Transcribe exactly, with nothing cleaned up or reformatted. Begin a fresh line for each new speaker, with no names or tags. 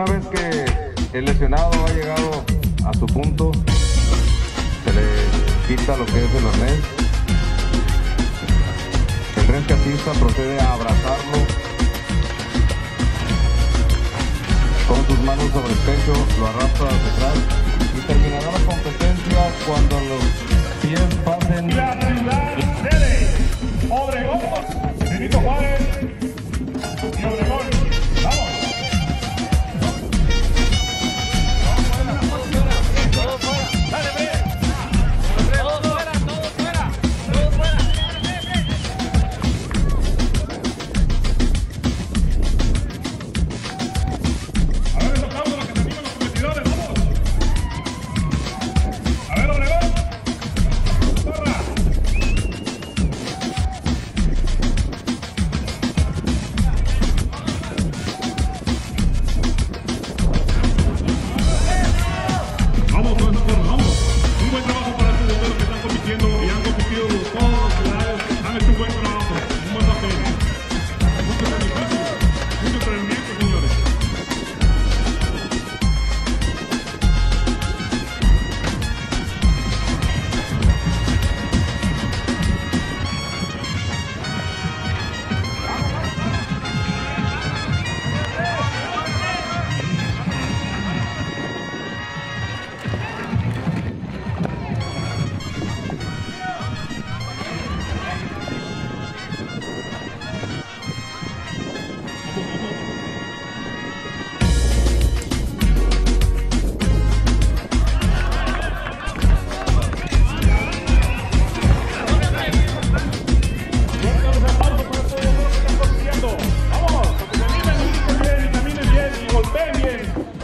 una vez que el lesionado ha llegado a su punto, se le quita lo que es el arnés. El rescatista procede a abrazarlo con sus manos sobre el pecho, lo arrastra hacia atrás y terminará la competencia cuando los pies pasen.
La ciudad de Obregón, Benito Juárez y Obregón. ¡Vamos!
Todo fuera. Dale, Brian. Todo fuera, todo fuera. Todo fuera.
A ver, esos aplausos los que se animan los competidores, vamos. A ver, Obregón. Corra. Vamos, con esa forma, vamos. Un buen trabajo para estos bomberos que están compitiendo y han competido todos los ciudades. Han hecho un buen trabajo, un buen papel. Mucho sacrificio, mucho entrenamiento, señores. Fuerte los aplausos para todos los que están compitiendo. Vamos, que se animen, y griten bien, y caminen bien, y golpeen bien.